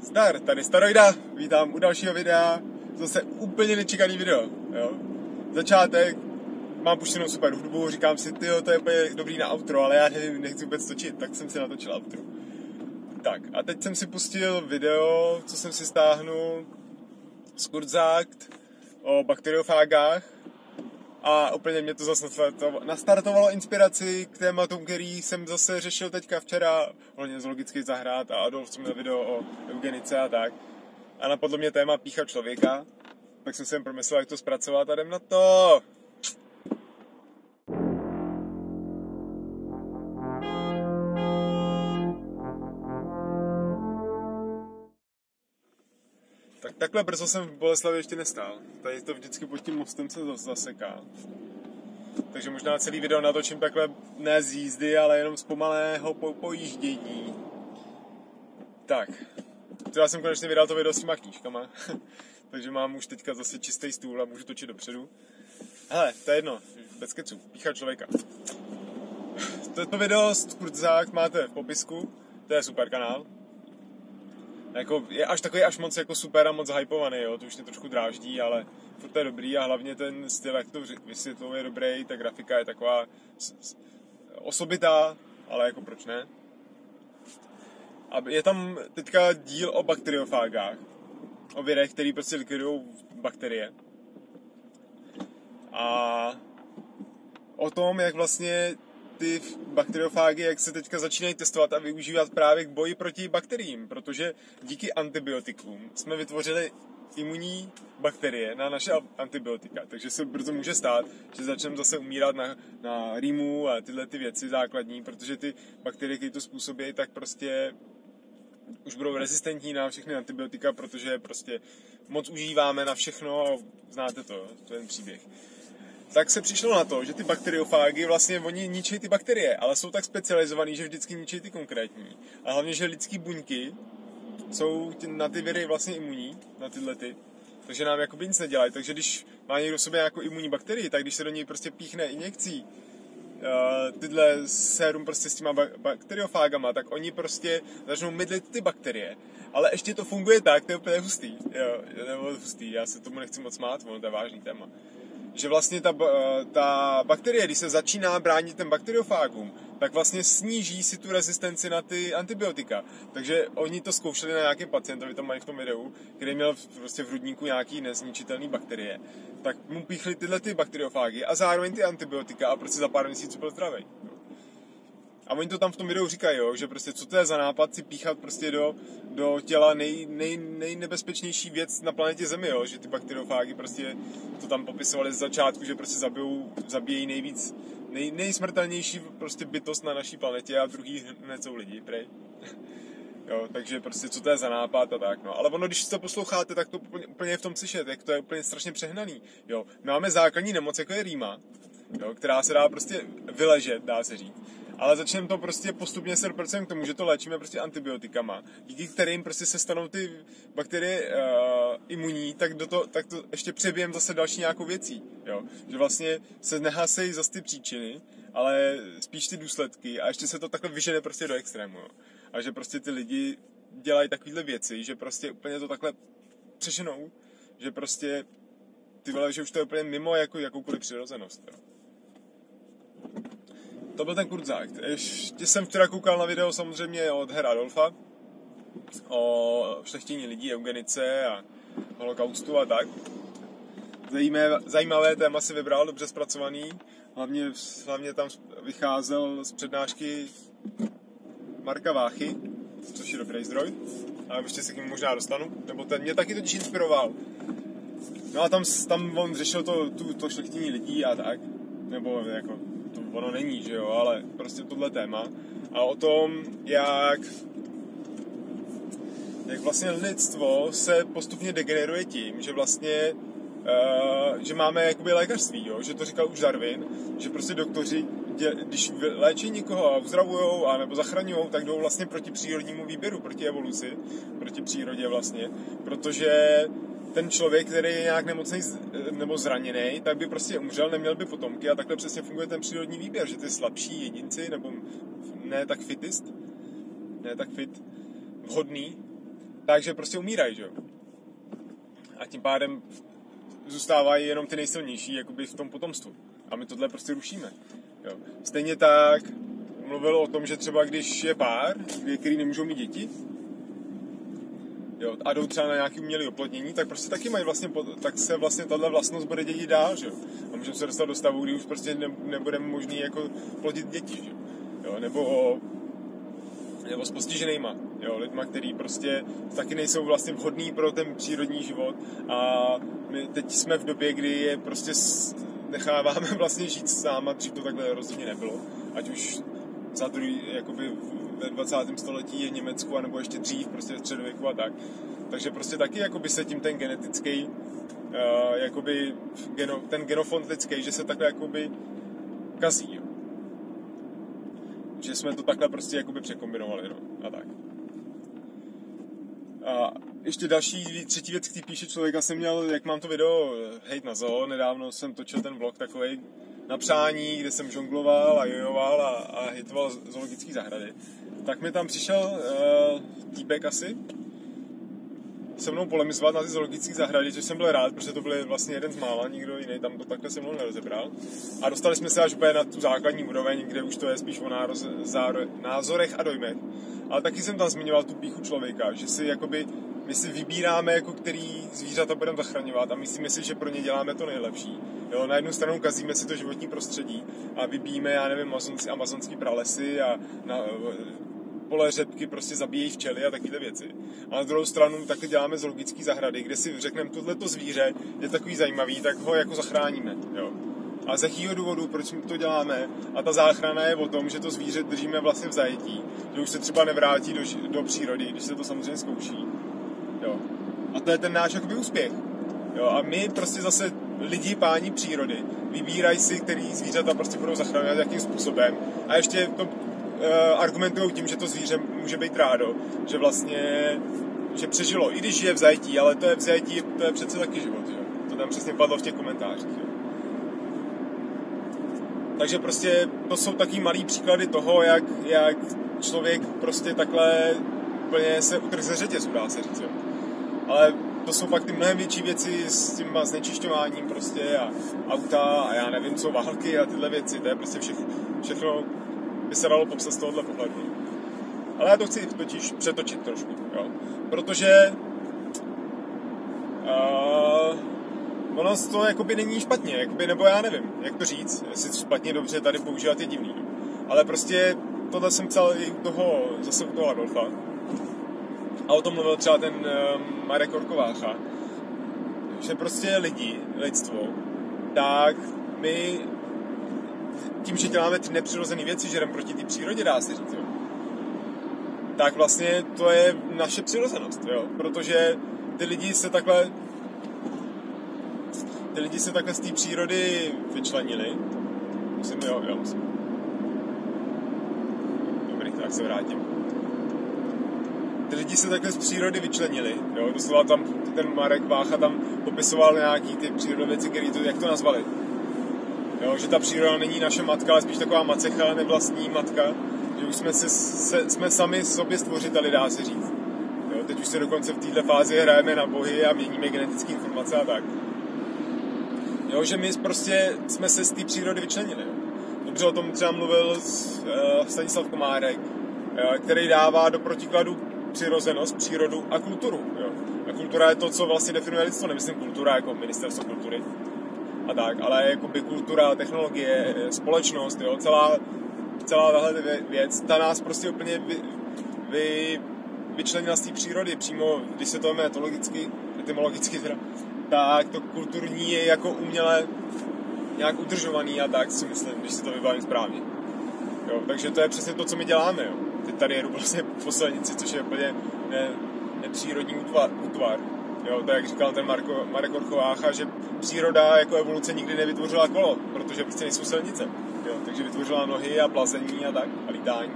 Zdar, tady Staroida, vítám u dalšího videa, zase úplně nečekaný video, jo. Začátek, mám puštěnou super hudbu, říkám si, tyjo, to je úplně dobrý na outro, ale já nevím, nechci vůbec točit, tak jsem si natočil outro. Tak, a teď jsem si pustil video, co jsem si stáhnul z Kurzakt o bakteriofágách a úplně mě to zase nastartovalo inspiraci k tématům, který jsem zase řešil teďka včera, hlavně z logických zahrad a Adolf, co měl video o eugenice a tak. A napadlo mě téma pícha člověka, tak jsem si jen promyslel, jak to zpracovat a jdem na to! Tak takhle brzo jsem v Boleslavi ještě nestál. Tady to vždycky pod tím mostem se zaseká. Takže možná celý video natočím takhle ne z jízdy, ale jenom z pomalého pojíždění. Tak. Já jsem konečně vydal to video s těma knížkama. Takže mám už teďka zase čistý stůl a můžu točit dopředu. Hele, to je jedno. Bez keců. Pícha člověka. Toto video z Kurzakt máte v popisku. To je super kanál. Jako, je až takový až moc jako super a moc hypovaný, jo, to už mě trošku dráždí, ale furt to je dobrý a hlavně ten styl, jak to vysvětluje, je dobrý, ta grafika je taková osobitá, ale jako proč ne. A je tam teďka díl o bakteriofágách, o virech, který prostě likvidují bakterie. A o tom, jak vlastně ty bakteriofágy, jak se teďka začínají testovat a využívat právě k boji proti bakteriím, protože díky antibiotikům jsme vytvořili imunní bakterie na naše antibiotika, takže se brzo může stát, že začneme zase umírat na rýmu a tyhle ty věci základní, protože ty bakterie, které to způsobí, tak prostě už budou rezistentní na všechny antibiotika, protože prostě moc užíváme na všechno a znáte to, to je ten příběh. Tak se přišlo na to, že ty bakteriofágy vlastně oni ničí ty bakterie, ale jsou tak specializovaný, že vždycky ničí ty konkrétní. A hlavně, že lidský buňky jsou na ty viry vlastně imunní, na tyhle ty, takže nám jakoby nic nedělají. Takže když má někdo v sobě nějakou imunní bakterii, tak když se do něj prostě píchne injekcí tyhle sérum prostě s těma bakteriofágama, tak oni prostě začnou mydlit ty bakterie. Ale ještě to funguje tak, to je úplně hustý. Jo, nebo hustý, já se tomu nechci moc smát, ono to je vážný téma. Že vlastně ta bakterie, když se začíná bránit ten bakteriofágům, tak vlastně sníží si tu rezistenci na ty antibiotika. Takže oni to zkoušeli na nějakém pacientovi, to mají v tom videu, který měl prostě v hrudníku nějaký nezničitelný bakterie. Tak mu píchli tyhle ty bakteriofágy a zároveň ty antibiotika a prostě za pár měsíců byl zdravý. A oni to tam v tom videu říkají, jo, že prostě co to je za nápad si píchat prostě do těla nejnebezpečnější věc na planetě Zemi, jo, že ty bakteriofágy prostě to tam popisovali z začátku, že prostě zabíjejí nejvíc, nejsmrtelnější prostě bytost na naší planetě a druhý hned jsou lidi, prej. Jo, takže prostě co to je za nápad a tak, no. Ale ono, když to posloucháte, tak to úplně je v tom slyšet, jak to je úplně strašně přehnaný, jo. Máme základní nemoc, jako je rýma, jo, která se dá prostě vyležet, dá se říct. Ale začneme to prostě postupně se dopracujeme k tomu, že to léčíme prostě antibiotikama, díky kterým prostě se stanou ty bakterie imunní, tak to ještě přebijeme zase další nějakou věcí, jo. Že vlastně se nehasejí zase ty příčiny, ale spíš ty důsledky a ještě se to takhle vyžene prostě do extrému, jo. A že prostě ty lidi dělají takovýhle věci, že prostě úplně to takhle přeženou, že prostě ty vole, že už to je úplně mimo jakoukoliv přirozenost, jo. To byl ten Kurzakt. Ještě jsem včera koukal na video samozřejmě od Herra Adolfa o šlechtění lidí, eugenice a holokaustu a tak. Zajímavé téma si vybral, dobře zpracovaný. Hlavně tam vycházel z přednášky Marka Váchy, což je dobrý zdroj. A ještě se k němu možná dostanu, nebo ten mě taky totiž inspiroval. No a tam on řešil to šlechtění lidí a tak, nebo jako ono není, že jo, ale prostě tohle téma. A o tom, jak vlastně lidstvo se postupně degeneruje tím, že vlastně že máme jakoby lékařství, jo, že to říkal už Darwin, že prostě doktoři, když léčí někoho a uzdravujou a nebo zachraňujou, tak jdou vlastně proti přírodnímu výběru, proti evoluci, proti přírodě vlastně, protože ten člověk, který je nějak nemocný nebo zraněný, tak by prostě umřel, neměl by potomky a takhle přesně funguje ten přírodní výběr, že ty slabší jedinci nebo ne tak fit, vhodný, takže prostě umírají, že jo. A tím pádem zůstávají jenom ty nejsilnější jakoby v tom potomstvu. A my tohle prostě rušíme. Jo. Stejně tak mluvil o tom, že třeba když je pár, který nemůžou mít děti, jo, a jdou třeba na nějaké umělé oplodnění, tak prostě taky mají vlastně, tak se vlastně tahle vlastnost bude dědit dál, že jo. A můžeme se dostat do stavu, kdy už prostě nebude možný jako plodit děti, že jo. Nebo s postiženýma, jo, lidma, který prostě taky nejsou vlastně vhodný pro ten přírodní život a my teď jsme v době, kdy je prostě necháváme vlastně žít s náma, dřív to takhle rozhodně nebylo, ať už za druhý, jakoby ve 20. století je v Německu, anebo ještě dřív, prostě ve středověku a tak. Takže prostě taky jakoby se tím ten genetický, jakoby ten genofond lidský, že se takhle jakoby kazí, jo. Že jsme to takhle prostě jakoby překombinovali, no, a tak. A ještě třetí věc, který píše člověka, jsem měl, jak mám to video Hejt na zoo, nedávno jsem točil ten vlog takovej na přání, kde jsem žongloval a jojoval a hejtoval zoologické zahrady. Tak mi tam přišel týpek asi se mnou polemizovat na ty zoologické zahrady, což jsem byl rád, protože to byl vlastně jeden z mála, nikdo jiný tam to takhle se mnou nerozebral. A dostali jsme se až úplně na tu základní úroveň, kde už to je spíš o názorech a dojmech. Ale taky jsem tam zmiňoval tu pýchu člověka, že si jakoby, my si vybíráme, jako který zvířata budeme zachraňovat a myslíme si, že pro ně děláme to nejlepší. Jo, na jednu stranu kazíme si to životní prostředí a vybíjíme, já nevím, amazonský pralesy a pole řepky prostě zabíjejí včely a takovéhle věci. A na druhou stranu taky děláme zoologické zahrady, kde si řekneme, tohleto zvíře je takový zajímavý, tak ho jako zachráníme. Jo. A z jakého důvodu, proč my to děláme? A ta záchrana je o tom, že to zvíře držíme vlastně v zajetí, že už se třeba nevrátí do přírody, když se to samozřejmě zkouší. Jo. A to je ten náš jakoby úspěch. Jo. A my prostě zase lidi, páni přírody, vybírají si, který zvířata prostě budou zachraňovat jakým způsobem. A ještě to argumentují tím, že to zvíře může být rádo, že vlastně, že přežilo, i když je v zajetí, ale to je v zajetí, to je přece taky život, jo. To tam přesně padlo v těch komentářích, jo. Takže prostě to jsou taky malý příklady toho, jak člověk prostě takhle úplně se utrhl ze řetězu, dá se říct, jo. Ale to jsou fakt ty mnohem větší věci s tím znečišťováním prostě a auta a já nevím co, války a tyhle věci, to je prostě všechno by se dalo popsat z tohohle pohledu. Ale já to chci totiž přetočit trošku, jo. Protože ono to jakoby není špatně, jakoby, nebo já nevím, jak to říct, jestli špatně dobře tady používat je divný. Ale prostě tohle jsem psal i zase u toho Adolfa. A o tom mluvil třeba ten Marek Orkovácha, že prostě lidstvo, tak my tím, že děláme ty nepřirozené věci, že jdeme proti té přírodě, dá se říct, jo. Tak vlastně to je naše přirozenost, jo, protože ty lidi se takhle z té přírody vyčlenili. Musím. Dobrý, tak se vrátím. Ty lidi se takhle z přírody vyčlenili, jo, doslova tam ten Marek Vácha tam popisoval nějaký ty přírodové věci, jak to nazvali. Jo, že ta příroda není naše matka, ale spíš taková macecha, nevlastní matka, že už jsme sami sobě stvořiteli, dá se říct. Jo, teď už se dokonce v této fázi hrajeme na bohy a měníme genetické informace a tak. Jo, že my prostě jsme se z té přírody vyčlenili. Jo. Dobře o tom třeba mluvil Stanislav Komárek, který dává do protikladu přirozenost, přírodu a kulturu. Jo. A kultura je to, co vlastně definuje lidstvo, nemyslím kultura jako ministerstvo kultury a tak, ale jakoby kultura, technologie, společnost, jo, celá tahle věc, ta nás prostě úplně vyčlenila z té přírody, přímo, když se to etymologicky teda, tak to kulturní je jako uměle nějak udržovaný a tak si myslím, když si to vybavím správně. Jo, takže to je přesně to, co my děláme, jo. Teď tady jedu vlastně po silnici, což je úplně nepřírodní útvar. Jo, tak jak říkal ten Marek Orkovácha, že příroda jako evoluce nikdy nevytvořila kolo, protože prostě nejsou silnice. Jo, takže vytvořila nohy a plazení a tak, a lítání.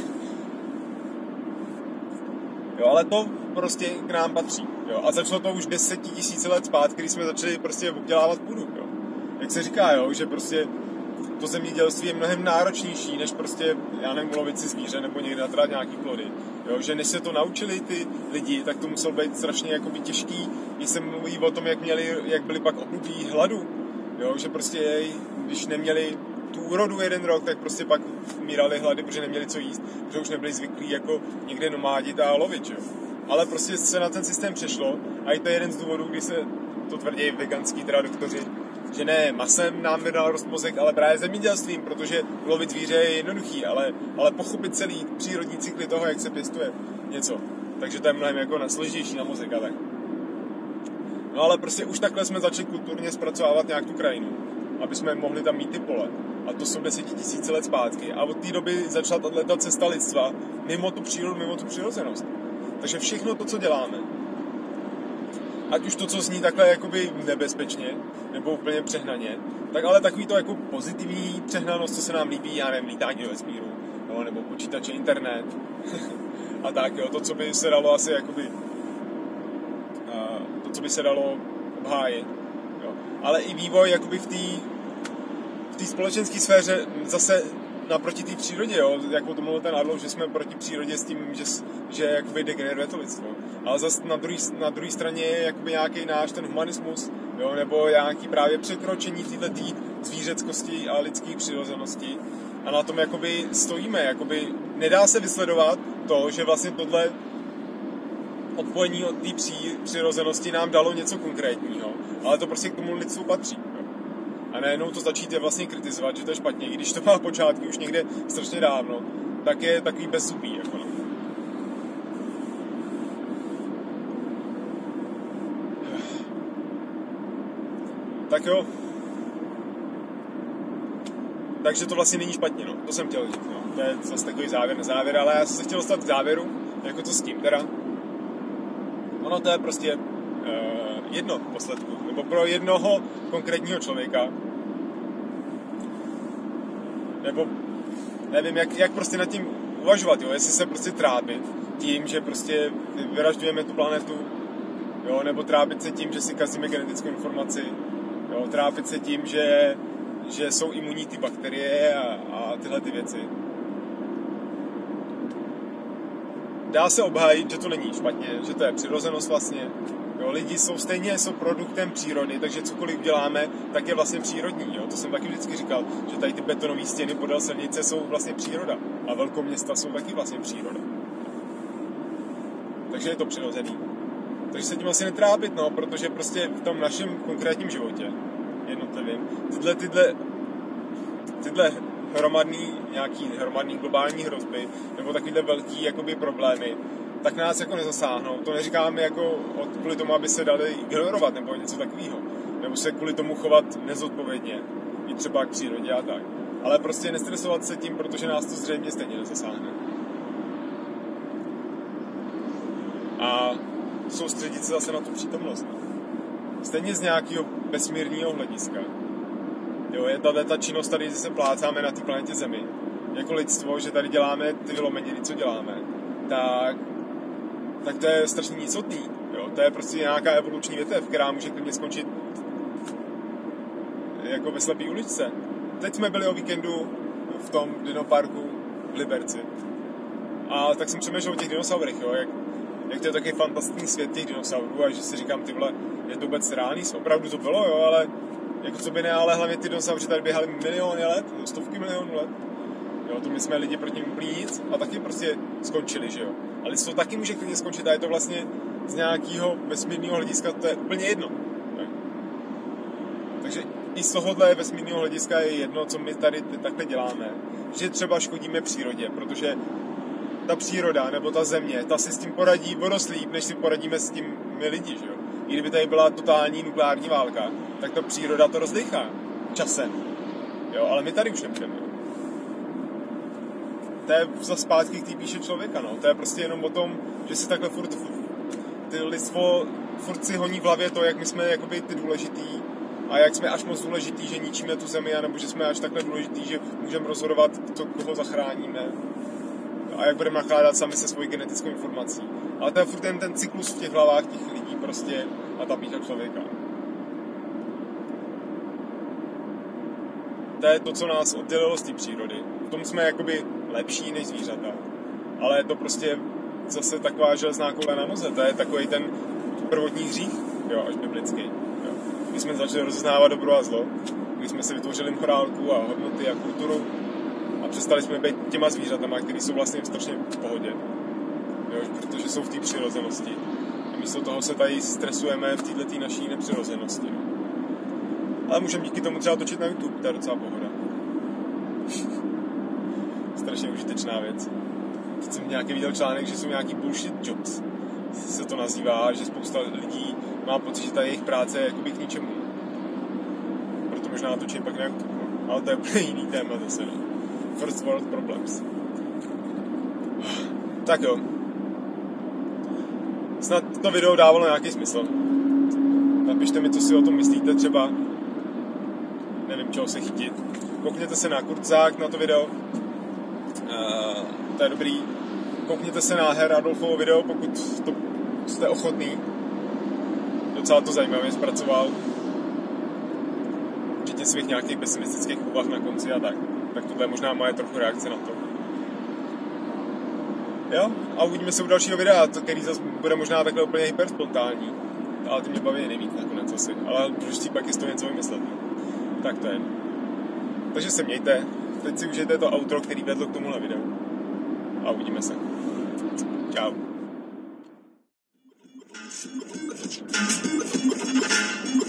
Jo, ale to prostě k nám patří. Jo, a začalo to už 10 000 let zpátky, když jsme začali prostě obdělávat půdu. Jo. Jak se říká, jo, že prostě to zemědělství je mnohem náročnější, než prostě, já nevím, lovit si zvíře nebo někde natrát nějaký plody. Jo, že než se to naučili ty lidi, tak to muselo být strašně jakoby těžký. Když se mluví o tom, jak byli pak období hladu, jo, že prostě když neměli tu úrodu jeden rok, tak prostě pak umírali hlady, protože neměli co jíst, protože už nebyli zvyklí jako někde nomádit a lovit, jo. Ale prostě se na ten systém přešlo a i to je jeden z důvodů, kdy se to tvrdí veganský teda doktoři, že ne masem nám vydal rost mozek, ale právě zemědělstvím, protože lovit zvíře je jednoduchý, ale pochopit celý přírodní cykly toho, jak se pěstuje něco. Takže to je mnohem jako složitější na mozek a tak. No ale prostě už takhle jsme začali kulturně zpracovávat nějak tu krajinu, aby jsme mohli tam mít ty pole. A to jsou 10 000 let zpátky. A od té doby začala tato cesta lidstva mimo tu přírodu, mimo tu přirozenost. Takže všechno to, co děláme, ať už to, co zní takhle jakoby nebezpečně, nebo úplně přehnaně, tak ale takový to jako pozitivní přehnanost, co se nám líbí, já nevím, lítání do vesmíru, no, nebo počítače, internet a tak, jo, to, co by se dalo asi jakoby, to, co by se dalo obhájit, jo. Ale i vývoj jakoby v té společenské sféře zase naproti té přírodě, jo, jak o tom mluvil ten Adolf, že jsme proti přírodě s tím, že jakoby degeneruje to lidstvo. Ale zase na druhé straně je jakoby nějaký náš ten humanismus, jo, nebo nějaký právě překročení této zvířeckosti a lidské přirozenosti. A na tom jakoby stojíme, jakoby nedá se vysledovat to, že vlastně tohle odpojení od té přirozenosti nám dalo něco konkrétního, ale to prostě k tomu lidstvu patří. A najednou to začíte vlastně kritizovat, že to je špatně, i když to má počátky už někde strašně dávno, tak je takový bezzubý, jako no. Tak jo. Takže to vlastně není špatně, no. To jsem chtěl říct, no. To je zase takový závěr na závěr, ale já jsem se chtěl dostat k závěru, jako to s tím teda. Ono to je prostě jedno v posledku, nebo pro jednoho konkrétního člověka, nebo nevím, jak prostě nad tím uvažovat, jo, jestli se prostě trápit tím, že prostě vyražďujeme tu planetu, jo, nebo trápit se tím, že si kazíme genetickou informaci, jo, trápit se tím, že jsou imunní ty bakterie a tyhle ty věci. Dá se obhájit, že to není špatně, že to je přirozenost vlastně. Jo, lidi jsou produktem přírody, takže cokoliv děláme, tak je vlastně přírodní. Jo? To jsem taky vždycky říkal, že tady ty betonové stěny podél silnice jsou vlastně příroda. A velkoměsta jsou taky vlastně příroda. Takže je to přirozený. Takže se tím asi netrápit, no, protože prostě v tom našem konkrétním životě, jednotlivým, tyhle hromadný globální hrozby, nebo takovýhle velký jakoby problémy, tak nás jako nezasáhnou. To neříkáme jako kvůli tomu, aby se dali ignorovat nebo něco takového. Nebo se kvůli tomu chovat nezodpovědně. I třeba k přírodě a tak. Ale prostě nestresovat se tím, protože nás to zřejmě stejně nezasáhne. A soustředit se zase na tu přítomnost. Stejně z nějakého vesmírního hlediska. Jo, je ta činnost tady, že se plácáme na té planetě Zemi. Jako lidstvo, že tady děláme ty vylomeniny, co děláme. Tak to je strašně nicotný. Jo? To je prostě nějaká evoluční větev, která může klidně skončit jako ve slepý uličce. Teď jsme byli o víkendu v tom dinoparku v Liberci. A tak jsem přemýšlel o těch dinosaurech, jo? Jak to je takový fantastický svět těch dinosaurů a že si říkám, ty vole, je to vůbec reálný? Opravdu to bylo, jo, ale jako co by ne, ale hlavně ty dinosauři tady běhali miliony let, stovky milionů let. Jo, to my jsme lidi proti nim úplně nic a taky prostě skončili, že jo. Ale lidstvo taky může klidně skončit a je to vlastně z nějakého vesmírného hlediska, to je úplně jedno. Tak. Takže i z tohohle vesmírného hlediska je jedno, co my tady takhle děláme. Že třeba škodíme přírodě, protože ta příroda nebo ta země, ta si s tím poradí o dost líp, než si poradíme s tím my lidi, že jo. I kdyby tady byla totální nukleární válka, tak ta příroda to rozdechá časem. Jo, ale my tady už nebudeme. To je za zpátky k té píše člověka, no. To je prostě jenom o tom, že si takhle ty lidstvo furt si honí v hlavě to, jak my jsme jakoby ty důležitý a jak jsme až moc důležitý, že ničíme tu zemi, anebo že jsme až takhle důležitý, že můžeme rozhodovat, koho zachráníme a jak budeme nakládat sami se svojí genetickou informací. Ale to je furt ten cyklus v těch hlavách těch lidí prostě a ta pícha člověka. To je to, co nás oddělilo z té přírody. V tom jsme jakoby lepší než zvířata. Ale to prostě zase taková železná koule na noze. To je takový ten prvotní hřích, jo, až biblický. Jo. Když jsme začali rozeznávat dobro a zlo, když jsme si vytvořili morálku a hodnoty a kulturu a přestali jsme být těma zvířatama, které jsou vlastně strašně v pohodě. Jo, protože jsou v té přirozenosti. A místo toho se tady stresujeme v této naší nepřirozenosti. No. Ale můžeme díky tomu třeba točit na YouTube, to je docela pohoda. Strašně užitečná věc. Teď jsem nějaký viděl článek, že jsou nějaký bullshit jobs. Se to nazývá, že spousta lidí má pocit, že ta jejich práce je jakoby k ničemu. Proto možná natočím pak na YouTube. Ale to je úplně jiný téma zase. No. First world problems. Tak jo. Snad to video dávalo nějaký smysl. Napište mi, co si o tom myslíte třeba. Nevím, čeho se chytit. Koukněte se na Kurzák, na to video. To je dobrý. Koukněte se na Herr Adolfovo video, pokud to jste ochotný. Docela to zajímavě zpracoval. Včetně svých nějakých pesimistických úvah na konci a tak. Tak tohle je možná moje trochu reakce na to. Jo? A uvidíme se u dalšího videa, který zase bude možná takhle úplně hyperspontánní. Ale ty mě baví nejvíc nakonec asi. Ale důležitý pak je z toho něco vymyslet. Tak to je. Takže se mějte. Teď si užijte to outro, který vedlo k tomuhle videu. A uvidíme se. Čau.